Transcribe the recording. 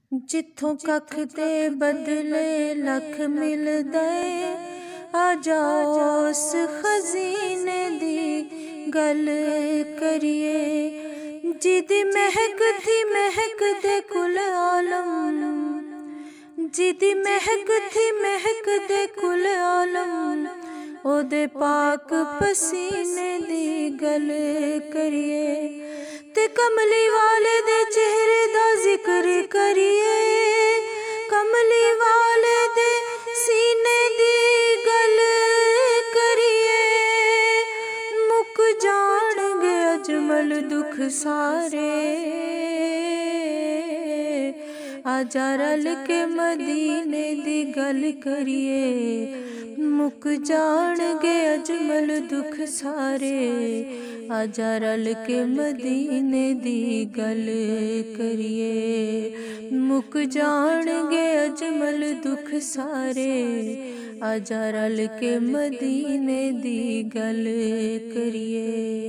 जिथों कख दे बदले लख मिलदा है, आ जाओ उस खजीने दी गल करिए। जिदी महक थी महक दे कुल आलम, जिदी महक थी महक दे कुल आलम, ओदे पाक पसीने दी गल करिए। ते कमली वाले दे चेहरे दा जिक्र करिए, कमली वाले दे सीने दी गल करिए। मुक जाणगे अजमल दुख सारे, आजा रल के मदीने दी गल करिए। मुक जाणगे अजमल दुख सारे, आजा रल के मदीने दी गल करिए। मुक जाणगे अजमल दुख सारे, आजा रल के मदीने दी गल करिए।